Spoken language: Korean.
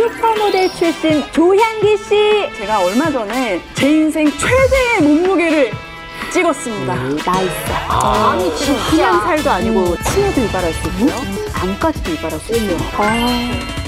슈퍼모델 출신 조향기 씨. 제가 얼마 전에 제 인생 최대의 몸무게를 찍었습니다. 나 있어. 아니 그냥 살도 아니고 치매도 유발할 수 있고요. 암까지도 유발할 수 있어요.